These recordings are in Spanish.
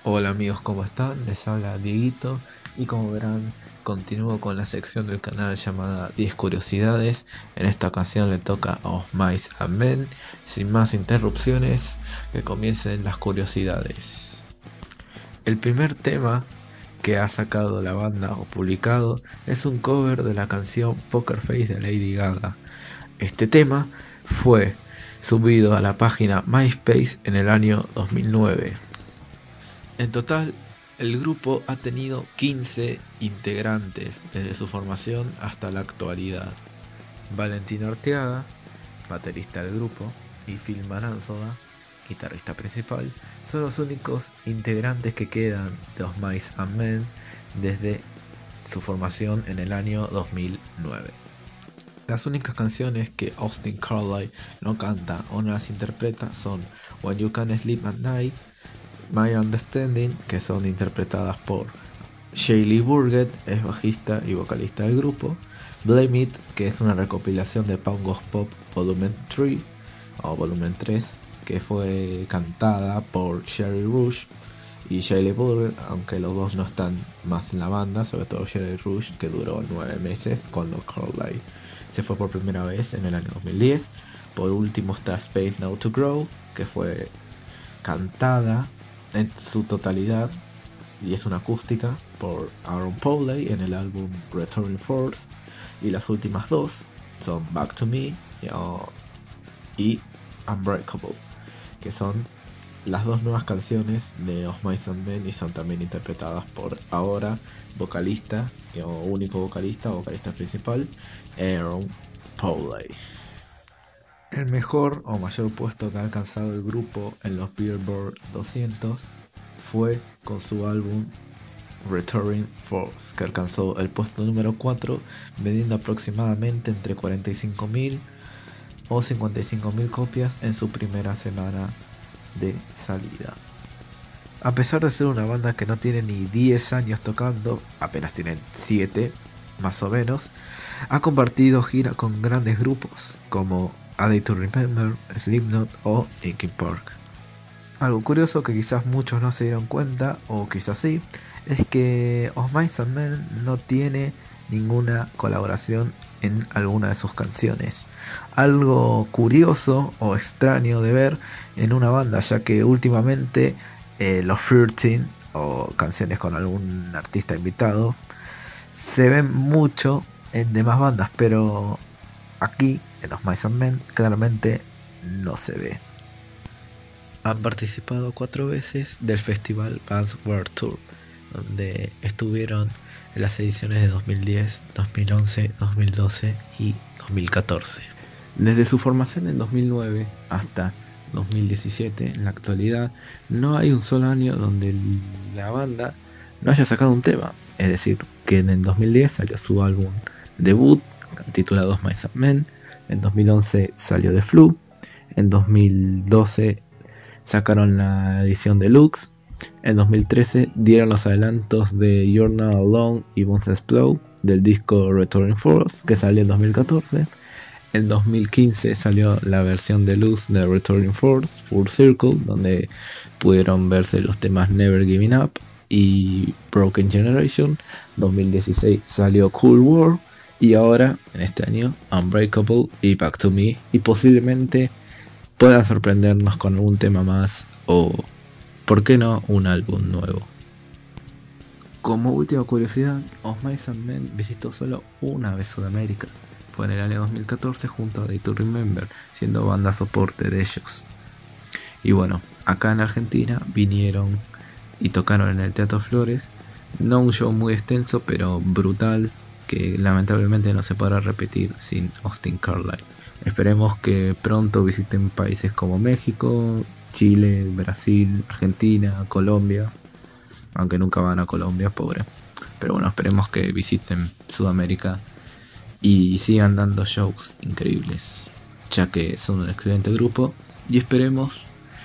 Hola amigos, ¿cómo están? Les habla Dieguito y como verán continúo con la sección del canal llamada 10 curiosidades. En esta ocasión le toca a Of Mice and Men. Sin más interrupciones, que comiencen las curiosidades. El primer tema que ha sacado la banda o publicado es un cover de la canción Poker Face de Lady Gaga. Este tema fue subido a la página MySpace en el año 2009. En total, el grupo ha tenido 15 integrantes desde su formación hasta la actualidad. Valentín Arteaga, baterista del grupo, y Phil Maranzola, guitarrista principal, son los únicos integrantes que quedan de Of Mice and Men desde su formación en el año 2009. Las únicas canciones que Austin Carlile no canta o no las interpreta son When You Can Sleep at Night, My Understanding, que son interpretadas por Shaylee Burgett, es bajista y vocalista del grupo, Blame It, que es una recopilación de Pongos Pop Volumen 3 o Volumen 3, que fue cantada por Sherry Rush y Shaylee Burgett, aunque los dos no están más en la banda, sobre todo Sherry Rush, que duró 9 meses con los Carlile. Se fue por primera vez en el año 2010. Por último está Space Now to Grow, que fue cantada en su totalidad y es una acústica por Aaron Pauley en el álbum Returning Force, y las últimas dos son Back to Me y Unbreakable, que son las dos nuevas canciones de Of Mice and Men y son también interpretadas por ahora vocalista o único vocalista principal, Aaron Pauley. El mejor o mayor puesto que ha alcanzado el grupo en los Billboard 200 fue con su álbum Returning Force, que alcanzó el puesto número 4, vendiendo aproximadamente entre 45.000 o 55.000 copias en su primera semana de salida. A pesar de ser una banda que no tiene ni 10 años tocando, apenas tienen 7 más o menos, ha compartido gira con grandes grupos como A Day to Remember, Slipknot o Linkin Park. Algo curioso que quizás muchos no se dieron cuenta, o quizás sí, es que Of Mice and Men no tiene ninguna colaboración en alguna de sus canciones. Algo curioso o extraño de ver en una banda, ya que últimamente los 13 o canciones con algún artista invitado se ven mucho en demás bandas, pero aquí en Of Mice and Men claramente no se ve. Han participado 4 veces del festival Bands World Tour, donde estuvieron en las ediciones de 2010, 2011, 2012 y 2014. Desde su formación en 2009 hasta 2017, en la actualidad, no hay un solo año donde la banda no haya sacado un tema. Es decir, que en el 2010 salió su álbum debut, titulado Of Mice and Men. En 2011 salió The Flu. En 2012 sacaron la edición deluxe. En 2013 dieron los adelantos de You're Not Alone y Bones Explode del disco Returning Force, que salió en 2014. En 2015 salió la versión deluxe de Returning Force, Full Circle, donde pudieron verse los temas Never Giving Up y Broken Generation. 2016 salió Cool War y ahora, en este año, Unbreakable y Back to Me, y posiblemente puedan sorprendernos con algún tema más o, ¿por qué no?, un álbum nuevo. Como última curiosidad, Of Mice and Men visitó solo una vez Sudamérica. Fue en el año 2014 junto a Day to Remember, siendo banda soporte de ellos. Y bueno, acá en Argentina vinieron y tocaron en el Teatro Flores, no un show muy extenso, pero brutal, que lamentablemente no se podrá repetir sin Austin Carlile. Esperemos que pronto visiten países como México, Chile, Brasil, Argentina, Colombia, aunque nunca van a Colombia, pobre. Pero bueno, esperemos que visiten Sudamérica y sigan dando shows increíbles, ya que son un excelente grupo, y esperemos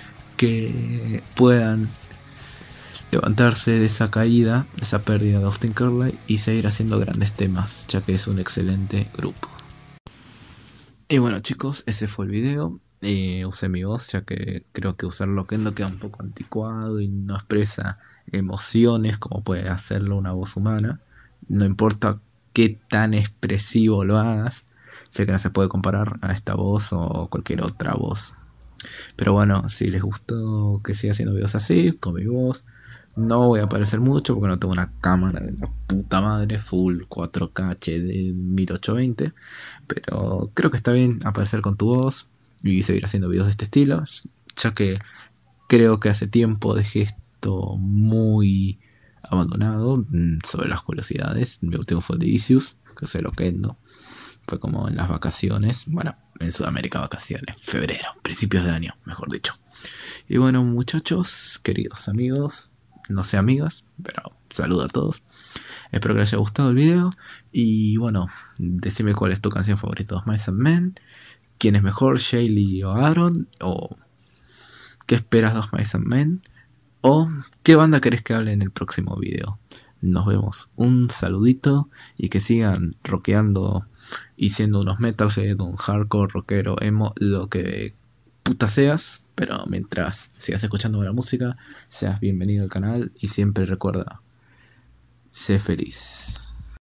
que puedan levantarse de esa caída, de esa pérdida de Austin Carlile, y seguir haciendo grandes temas, ya que es un excelente grupo. Y bueno chicos, ese fue el video. usé mi voz, ya que creo que usar Loquendo queda un poco anticuado y no expresa emociones como puede hacerlo una voz humana. No importa qué tan expresivo lo hagas, ya que no se puede comparar a esta voz o cualquier otra voz. Pero bueno, si les gustó que siga haciendo videos así, con mi voz, no voy a aparecer mucho porque no tengo una cámara de la puta madre full 4K HD 1820. Pero creo que está bien aparecer con tu voz y seguir haciendo videos de este estilo, ya que creo que hace tiempo dejé esto muy abandonado sobre las curiosidades. Mi último fue de Isius, que se lo quedó. Fue como en las vacaciones, bueno, en Sudamérica vacaciones, febrero, principios de año, mejor dicho. Y bueno, muchachos, queridos amigos, no sé amigas, pero saludo a todos. Espero que les haya gustado el video. Y bueno, decime cuál es tu canción favorita de Mice and Men. ¿Quién es mejor, Shaylee o Aaron? ¿O qué esperas de Mice and Men? ¿O qué banda querés que hable en el próximo video? Nos vemos. Un saludito y que sigan rockeando y siendo unos metalhead, un hardcore, rockero, emo, lo que puta seas. Pero mientras sigas escuchando buena música, seas bienvenido al canal y siempre recuerda, sé feliz.